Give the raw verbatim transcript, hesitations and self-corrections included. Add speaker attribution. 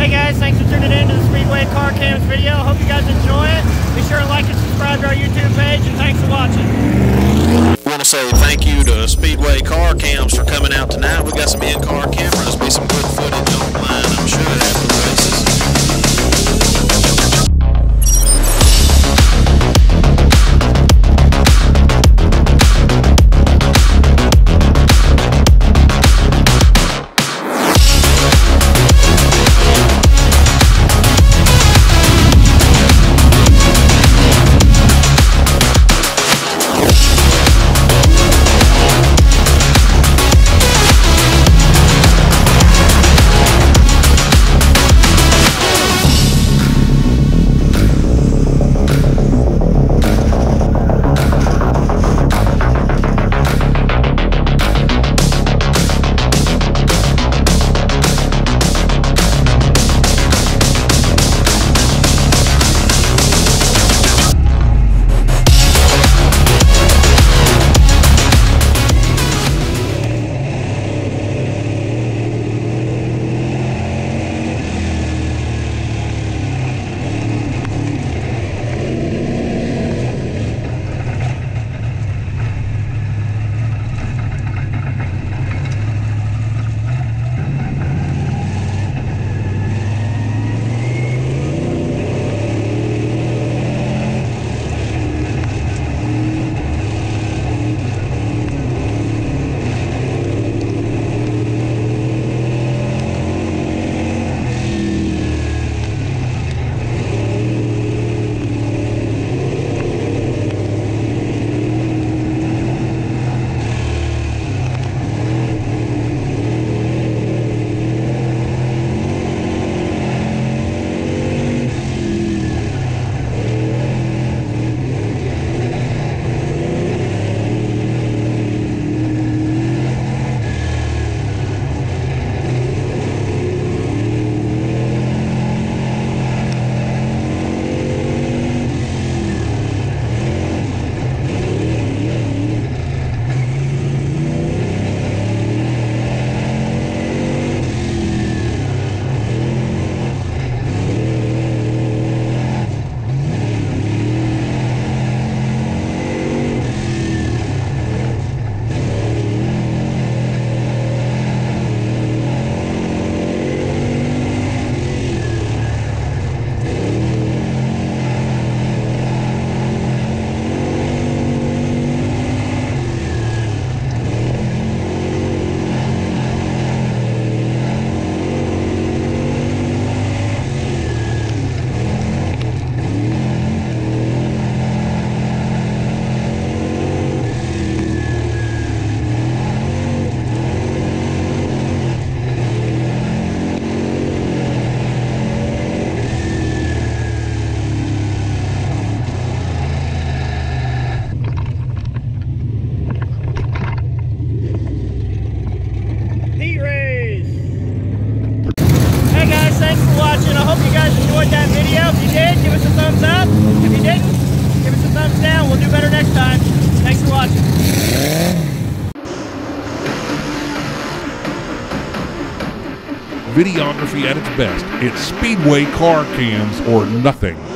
Speaker 1: Hey guys, thanks for tuning in to the Speedway Car Cams video. Hope you guys enjoy it. Be sure to like and subscribe to our YouTube page, and thanks for watching.
Speaker 2: I want to say thank you to Speedway Car Cams for coming out tonight. We got some in-car cameras. Be some good footage online, I'm sure, after the races.
Speaker 1: That video. If you did, give us a thumbs up. If you didn't, give us a thumbs down. We'll do better next time. Thanks for watching.
Speaker 3: Videography at its best. It's Speedway Car Cams or nothing.